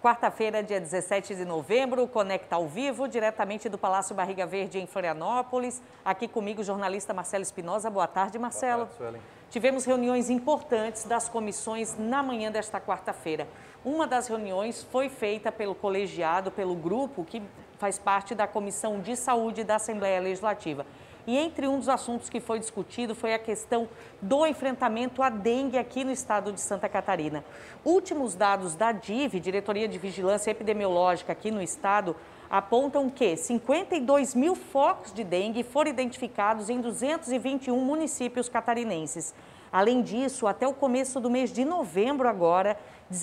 Quarta-feira, dia 17 de novembro, Conecta ao Vivo, diretamente do Palácio Barriga Verde, em Florianópolis. Aqui comigo o jornalista Marcelo Espinosa. Boa tarde, Marcelo. Boa tarde, Suelen. Tivemos reuniões importantes das comissões na manhã desta quarta-feira. Uma das reuniões foi feita pelo colegiado, pelo grupo que faz parte da Comissão de Saúde da Assembleia Legislativa. E entre um dos assuntos que foi discutido foi a questão do enfrentamento à dengue aqui no estado de Santa Catarina. Últimos dados da DIV, Diretoria de Vigilância Epidemiológica aqui no estado, apontam que 52 mil focos de dengue foram identificados em 221 municípios catarinenses. Além disso, até o começo do mês de novembro agora,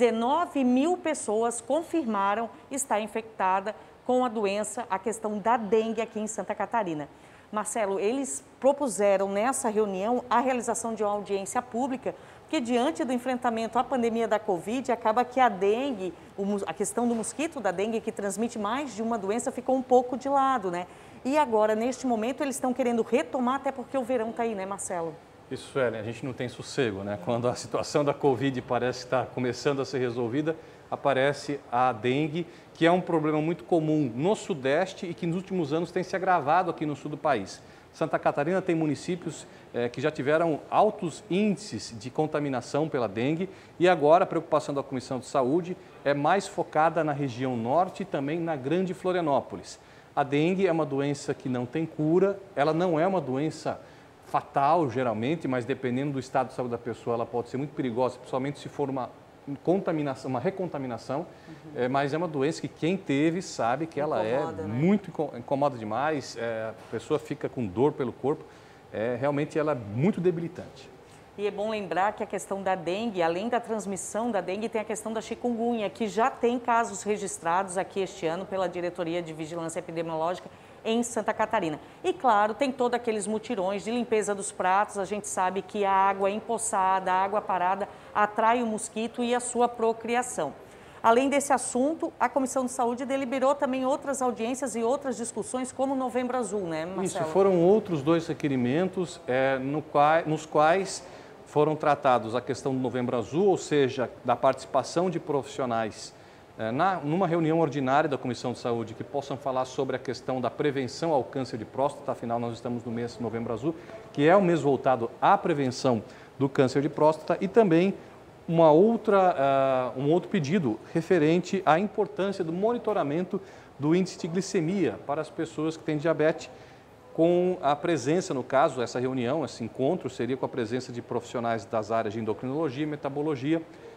19 mil pessoas confirmaram estar infectada com a doença, a questão da dengue aqui em Santa Catarina. Marcelo, eles propuseram nessa reunião a realização de uma audiência pública, porque diante do enfrentamento à pandemia da Covid, acaba que a dengue, a questão do mosquito da dengue, que transmite mais de uma doença, ficou um pouco de lado, né? E agora, neste momento, eles estão querendo retomar, até porque o verão está aí, né, Marcelo? Isso, Suelen, a gente não tem sossego, né? Quando a situação da Covid parece estar começando a ser resolvida, aparece a dengue, que é um problema muito comum no Sudeste e que nos últimos anos tem se agravado aqui no sul do país. Santa Catarina tem municípios que já tiveram altos índices de contaminação pela dengue e agora a preocupação da Comissão de Saúde é mais focada na região norte e também na Grande Florianópolis. A dengue é uma doença que não tem cura, ela não é uma doença fatal geralmente, mas dependendo do estado de saúde da pessoa, ela pode ser muito perigosa, principalmente se for uma contaminação, uma recontaminação, mas é uma doença que quem teve sabe que ela incomoda, é né? muito incomoda demais, a pessoa fica com dor pelo corpo, realmente ela é muito debilitante. E é bom lembrar que a questão da dengue, além da transmissão da dengue, tem a questão da chikungunya, que já tem casos registrados aqui este ano pela Diretoria de Vigilância Epidemiológica em Santa Catarina. E claro, tem todos aqueles mutirões de limpeza dos pratos, a gente sabe que a água empoçada, a água parada atrai o mosquito e a sua procriação. Além desse assunto, a Comissão de Saúde deliberou também outras audiências e outras discussões, como o Novembro Azul, né, Marcelo? Isso, foram outros dois requerimentos nos quais foram tratados a questão do Novembro Azul, ou seja, da participação de profissionais numa reunião ordinária da Comissão de Saúde que possam falar sobre a questão da prevenção ao câncer de próstata, afinal nós estamos no mês de Novembro Azul, que é um mês voltado à prevenção do câncer de próstata e também um outro pedido referente à importância do monitoramento do índice de glicemia para as pessoas que têm diabetes, com a presença, no caso, essa reunião, esse encontro seria com a presença de profissionais das áreas de endocrinologia e metabologia.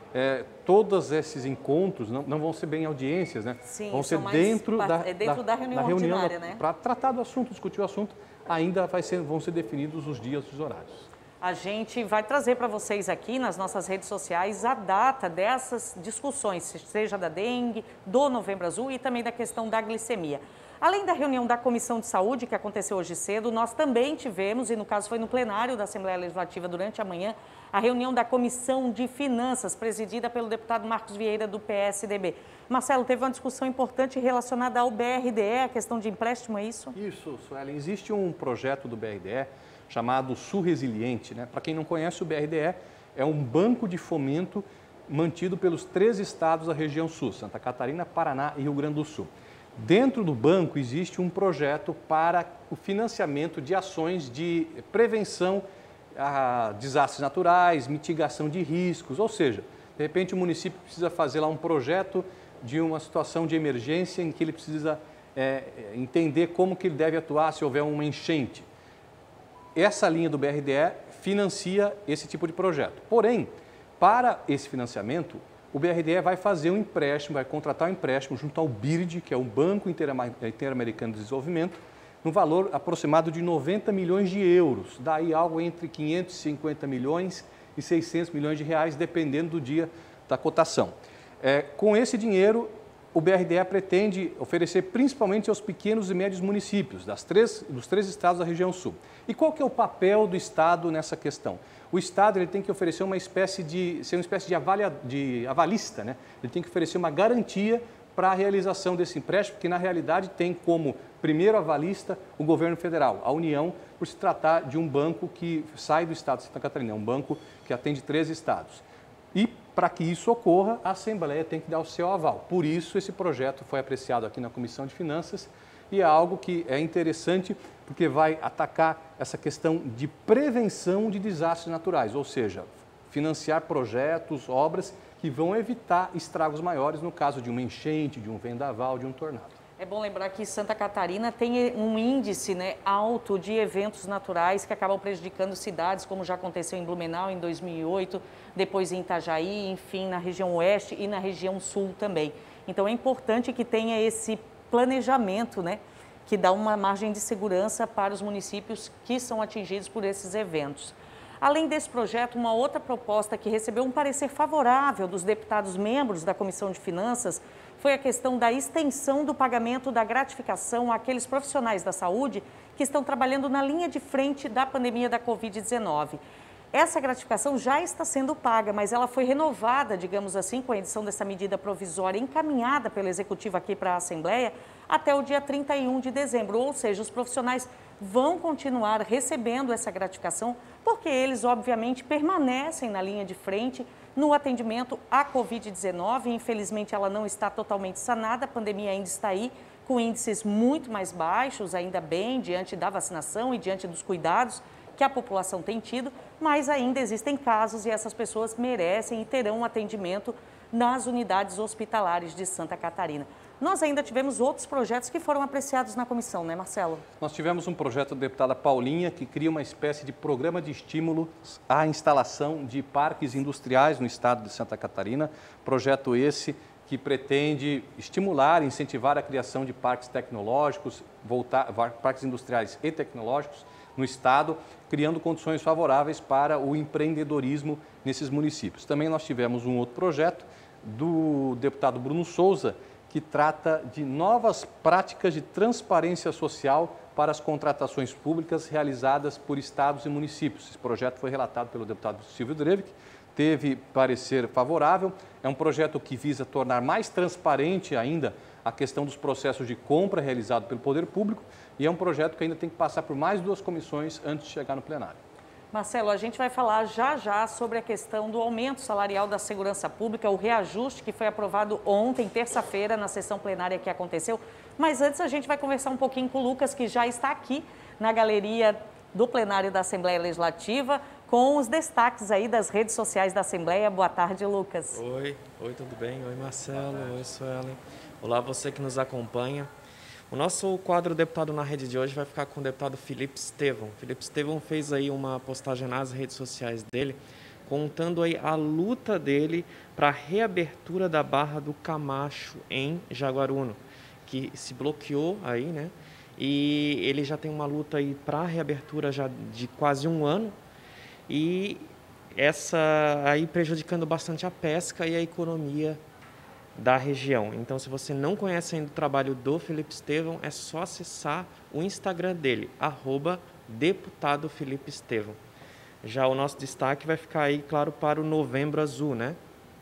Todos esses encontros não vão ser bem audiências, né? Sim, vão ser dentro da reunião ordinária, né? Para tratar do assunto, discutir o assunto, ainda vão ser definidos os dias e os horários. A gente vai trazer para vocês aqui nas nossas redes sociais a data dessas discussões, seja da dengue, do Novembro Azul e também da questão da glicemia. Além da reunião da Comissão de Saúde, que aconteceu hoje cedo, nós também tivemos, e no caso foi no plenário da Assembleia Legislativa durante a manhã, a reunião da Comissão de Finanças, presidida pelo deputado Marcos Vieira, do PSDB. Marcelo, teve uma discussão importante relacionada ao BRDE, a questão de empréstimo, é isso? Isso, Suelen. Existe um projeto do BRDE chamado Sul Resiliente, né? Para quem não conhece, o BRDE é um banco de fomento mantido pelos 3 estados da região sul, Santa Catarina, Paraná e Rio Grande do Sul. Dentro do banco existe um projeto para o financiamento de ações de prevenção a desastres naturais, mitigação de riscos, ou seja, de repente o município precisa fazer lá um projeto de uma situação de emergência em que ele precisa entender como que ele deve atuar se houver uma enchente. Essa linha do BRDE financia esse tipo de projeto. Porém, para esse financiamento, o BRDE vai fazer um empréstimo, vai contratar um empréstimo junto ao BIRD, que é o Banco Interamericano de Desenvolvimento, no valor aproximado de 90 milhões de euros, daí algo entre 550 milhões e 600 milhões de reais, dependendo do dia da cotação. Com esse dinheiro, o BRDE pretende oferecer principalmente aos pequenos e médios municípios dos 3 estados da região sul. E qual que é o papel do Estado nessa questão? O Estado ele tem que oferecer ser uma espécie de avalista, né? Ele tem que oferecer uma garantia para a realização desse empréstimo, que na realidade tem como primeiro avalista o governo federal, a União, por se tratar de um banco que sai do estado de Santa Catarina, um banco que atende 13 estados. E para que isso ocorra, a Assembleia tem que dar o seu aval. Por isso, esse projeto foi apreciado aqui na Comissão de Finanças e é algo que é interessante porque vai atacar essa questão de prevenção de desastres naturais, ou seja, financiar projetos, obras que vão evitar estragos maiores no caso de uma enchente, de um vendaval, de um tornado. É bom lembrar que Santa Catarina tem um índice, né, alto de eventos naturais que acabam prejudicando cidades, como já aconteceu em Blumenau em 2008, depois em Itajaí, enfim, na região oeste e na região sul também. Então é importante que tenha esse planejamento, né, que dá uma margem de segurança para os municípios que são atingidos por esses eventos. Além desse projeto, uma outra proposta que recebeu um parecer favorável dos deputados membros da Comissão de Finanças foi a questão da extensão do pagamento da gratificação àqueles profissionais da saúde que estão trabalhando na linha de frente da pandemia da Covid-19. Essa gratificação já está sendo paga, mas ela foi renovada, digamos assim, com a edição dessa medida provisória encaminhada pelo Executivo aqui para a Assembleia até o dia 31 de dezembro, ou seja, os profissionais vão continuar recebendo essa gratificação porque eles, obviamente, permanecem na linha de frente no atendimento à Covid-19. Infelizmente, ela não está totalmente sanada, a pandemia ainda está aí, com índices muito mais baixos, ainda bem, diante da vacinação e diante dos cuidados que a população tem tido, mas ainda existem casos e essas pessoas merecem e terão um atendimento nas unidades hospitalares de Santa Catarina. Nós ainda tivemos outros projetos que foram apreciados na comissão, né, Marcelo? Nós tivemos um projeto da deputada Paulinha que cria uma espécie de programa de estímulo à instalação de parques industriais no estado de Santa Catarina. Projeto esse que pretende estimular, incentivar a criação de parques tecnológicos, parques industriais e tecnológicos no estado, criando condições favoráveis para o empreendedorismo nesses municípios. Também nós tivemos um outro projeto do deputado Bruno Souza, que trata de novas práticas de transparência social para as contratações públicas realizadas por estados e municípios. Esse projeto foi relatado pelo deputado Silvio Drevik, teve parecer favorável. É um projeto que visa tornar mais transparente ainda a questão dos processos de compra realizado pelo poder público e é um projeto que ainda tem que passar por mais 2 comissões antes de chegar no plenário. Marcelo, a gente vai falar já sobre a questão do aumento salarial da segurança pública, o reajuste que foi aprovado ontem, terça-feira, na sessão plenária que aconteceu. Mas antes a gente vai conversar um pouquinho com o Lucas, que já está aqui na galeria do plenário da Assembleia Legislativa, com os destaques aí das redes sociais da Assembleia. Boa tarde, Lucas. Oi, tudo bem? Oi, Marcelo. Oi, Suelen. Olá, você que nos acompanha. O nosso quadro Deputado na Rede de hoje vai ficar com o deputado Felipe Estevão. Felipe Estevão fez aí uma postagem nas redes sociais dele, contando aí a luta dele para a reabertura da Barra do Camacho em Jaguaruno, que se bloqueou aí, né? E ele já tem uma luta aí para a reabertura já de quase 1 ano e essa aí prejudicando bastante a pesca e a economia da região. Então, se você não conhece ainda o trabalho do Felipe Estevão, é só acessar o Instagram dele, @deputado Felipe Estevão. Já o nosso destaque vai ficar aí, claro, para o Novembro Azul, né?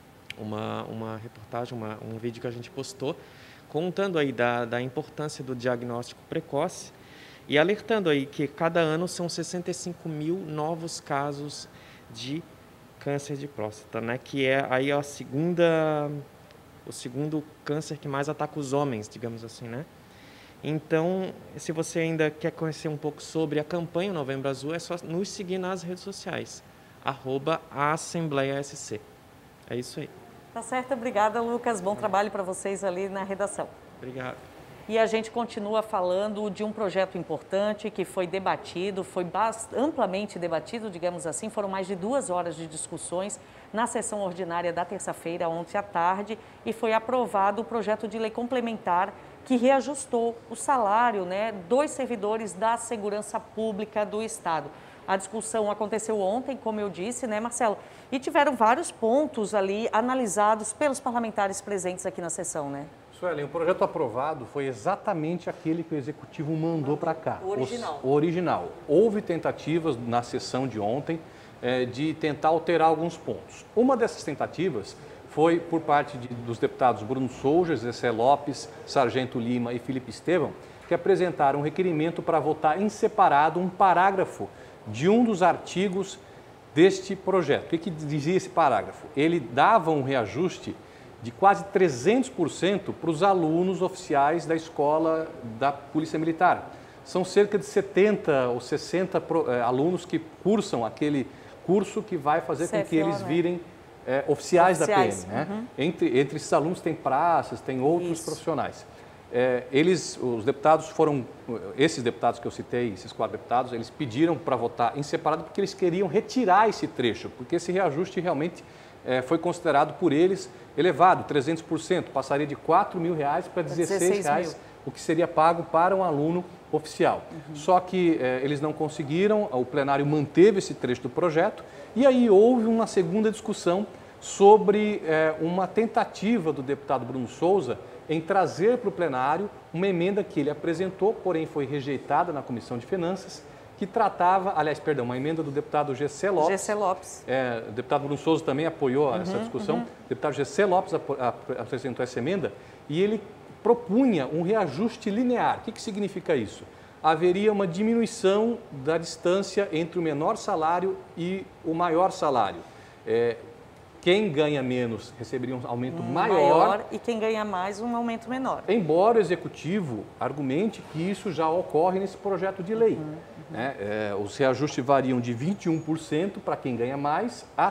Uma reportagem, um vídeo que a gente postou, contando aí da importância do diagnóstico precoce e alertando aí que cada ano são 65 mil novos casos de câncer de próstata, né? Que é aí o segundo câncer que mais ataca os homens, digamos assim, né? Então, se você ainda quer conhecer um pouco sobre a campanha Novembro Azul, é só nos seguir nas redes sociais, @AssembleiaSC. É isso aí. Tá certo, obrigada, Lucas. Bom trabalho para vocês ali na redação. Obrigado. E a gente continua falando de um projeto importante que foi debatido, foi amplamente debatido, digamos assim. Foram mais de 2 horas de discussões na sessão ordinária da terça-feira, ontem à tarde, e foi aprovado o projeto de lei complementar que reajustou o salário, né, dos servidores da segurança pública do Estado. A discussão aconteceu ontem, como eu disse, né, Marcelo? E tiveram vários pontos ali analisados pelos parlamentares presentes aqui na sessão, né? Suelen, o projeto aprovado foi exatamente aquele que o Executivo mandou para cá. O original. O original. Houve tentativas na sessão de ontem de tentar alterar alguns pontos. Uma dessas tentativas foi por parte dos deputados Bruno Souza, Zé Lopes, Sargento Lima e Felipe Estevão, que apresentaram um requerimento para votar em separado um parágrafo de um dos artigos deste projeto. O que dizia esse parágrafo? Ele dava um reajuste de quase 300% para os alunos oficiais da escola da Polícia Militar. São cerca de 70 ou 60 alunos que cursam aquele curso que vai fazer com que eles virem oficiais da PM. Né? Uhum. Entre esses alunos tem praças, tem outros profissionais. Os deputados esses deputados que eu citei, esses 4 deputados, eles pediram para votar em separado porque eles queriam retirar esse trecho, porque esse reajuste realmente foi considerado por eles elevado, 300%, passaria de R$4.000 para R$16,00, o que seria pago para um aluno oficial. Uhum. Só que eles não conseguiram, o plenário manteve esse trecho do projeto e aí houve uma segunda discussão sobre uma tentativa do deputado Bruno Souza em trazer para o plenário uma emenda que ele apresentou, porém foi rejeitada na Comissão de Finanças, que tratava, uma emenda do deputado Gessé Lopes. Gessé Lopes. O deputado Bruno Souza também apoiou essa discussão. O deputado Gessé Lopes apresentou essa emenda e ele propunha um reajuste linear. O que significa isso? Haveria uma diminuição da distância entre o menor salário e o maior salário. Quem ganha menos receberia um aumento maior e quem ganha mais um aumento menor. Embora o Executivo argumente que isso já ocorre nesse projeto de lei. Os reajustes variam de 21% para quem ganha mais a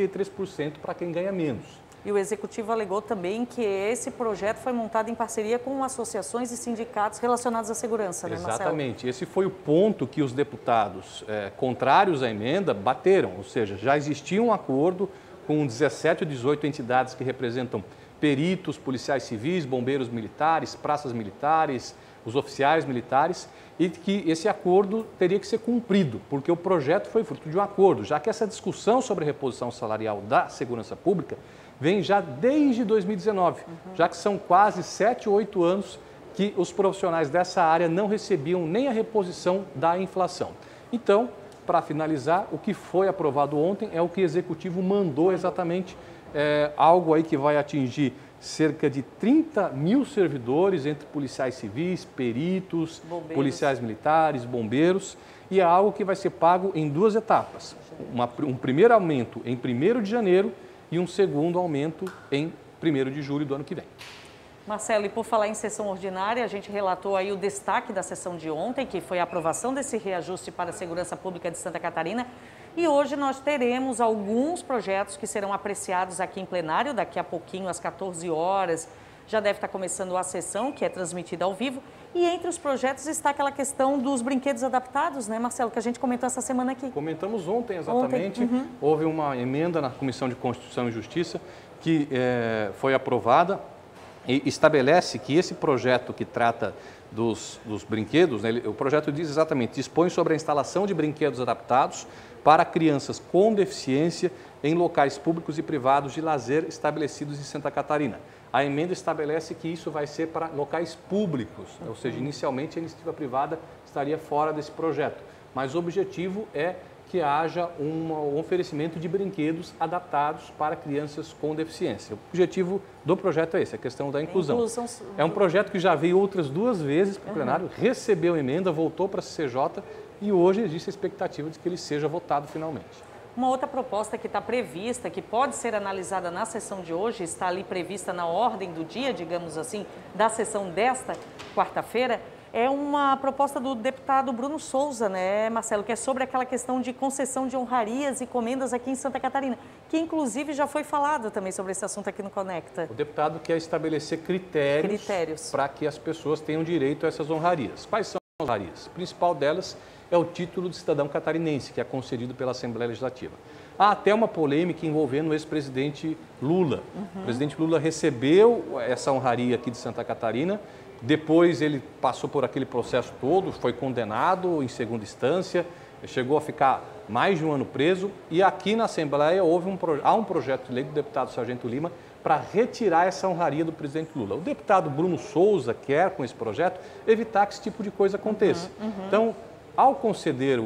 33% para quem ganha menos. E o Executivo alegou também que esse projeto foi montado em parceria com associações e sindicatos relacionados à segurança, né, Marcelo? Exatamente. Esse foi o ponto que os deputados contrários à emenda bateram, ou seja, já existia um acordo com 17 ou 18 entidades que representam peritos, policiais civis, bombeiros militares, praças militares, os oficiais militares, e que esse acordo teria que ser cumprido, porque o projeto foi fruto de um acordo, já que essa discussão sobre a reposição salarial da segurança pública vem já desde 2019, já que são quase 7 ou 8 anos que os profissionais dessa área não recebiam nem a reposição da inflação. Então, para finalizar, o que foi aprovado ontem é o que o Executivo mandou exatamente, algo aí que vai atingir cerca de 30.000 servidores entre policiais civis, peritos, policiais militares, bombeiros, e é algo que vai ser pago em 2 etapas. Um primeiro aumento em 1º de janeiro e um segundo aumento em 1º de julho do ano que vem. Marcelo, e por falar em sessão ordinária, a gente relatou aí o destaque da sessão de ontem, que foi a aprovação desse reajuste para a segurança pública de Santa Catarina. E hoje nós teremos alguns projetos que serão apreciados aqui em plenário, daqui a pouquinho, às 14 horas. Já deve estar começando a sessão, que é transmitida ao vivo. E entre os projetos está aquela questão dos brinquedos adaptados, né, Marcelo, que a gente comentou essa semana aqui. Comentamos ontem, exatamente. Houve uma emenda na Comissão de Constituição e Justiça que foi aprovada e estabelece que esse projeto que trata dos brinquedos, né, o projeto diz exatamente, dispõe sobre a instalação de brinquedos adaptados para crianças com deficiência em locais públicos e privados de lazer estabelecidos em Santa Catarina. A emenda estabelece que isso vai ser para locais públicos, ou seja, inicialmente a iniciativa privada estaria fora desse projeto, mas o objetivo é que haja um oferecimento de brinquedos adaptados para crianças com deficiência. O objetivo do projeto é esse, a questão da inclusão. É um projeto que já veio outras 2 vezes para o plenário, recebeu emenda, voltou para a CCJ e hoje existe a expectativa de que ele seja votado finalmente. Uma outra proposta que está prevista, que pode ser analisada na sessão de hoje, está ali prevista na ordem do dia, digamos assim, da sessão desta quarta-feira, é uma proposta do deputado Bruno Souza, né, Marcelo, que é sobre aquela questão de concessão de honrarias e comendas aqui em Santa Catarina, que inclusive já foi falado também sobre esse assunto aqui no Conecta. O deputado quer estabelecer critérios para que as pessoas tenham direito a essas honrarias. Quais são as honrarias? A principal delas é o título de cidadão catarinense, que é concedido pela Assembleia Legislativa. Há até uma polêmica envolvendo o ex-presidente Lula. O presidente Lula recebeu essa honraria aqui de Santa Catarina, depois ele passou por aquele processo todo, foi condenado em segunda instância, chegou a ficar mais de 1 ano preso e aqui na Assembleia há um projeto de lei do deputado Sargento Lima para retirar essa honraria do presidente Lula. O deputado Bruno Souza quer, com esse projeto, evitar que esse tipo de coisa aconteça. Então, ao conceder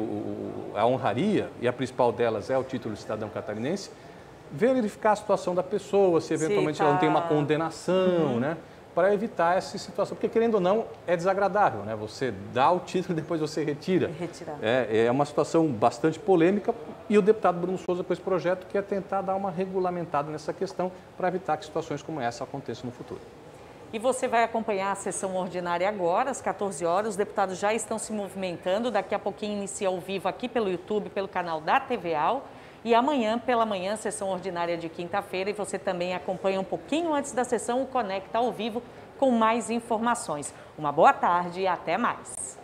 a honraria, e a principal delas é o título de cidadão catarinense, verificar a situação da pessoa, se eventualmente ela não tem uma condenação, né? para evitar essa situação, porque querendo ou não, é desagradável, né? Você dá o título e depois você retira. É uma situação bastante polêmica e o deputado Bruno Souza com esse projeto quer tentar dar uma regulamentada nessa questão para evitar que situações como essa aconteçam no futuro. E você vai acompanhar a sessão ordinária agora, às 14 horas. Os deputados já estão se movimentando. Daqui a pouquinho inicia ao vivo aqui pelo YouTube, pelo canal da TVAL. E amanhã, pela manhã, sessão ordinária de quinta-feira. E você também acompanha um pouquinho antes da sessão o Conecta ao vivo com mais informações. Uma boa tarde e até mais.